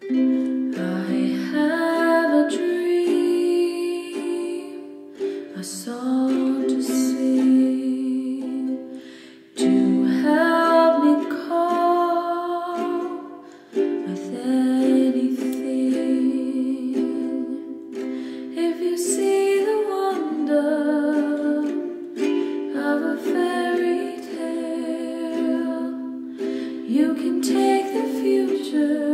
I have a dream, a song to sing, to help me cope with anything. If you see the wonder of a fairy tale, you can take the future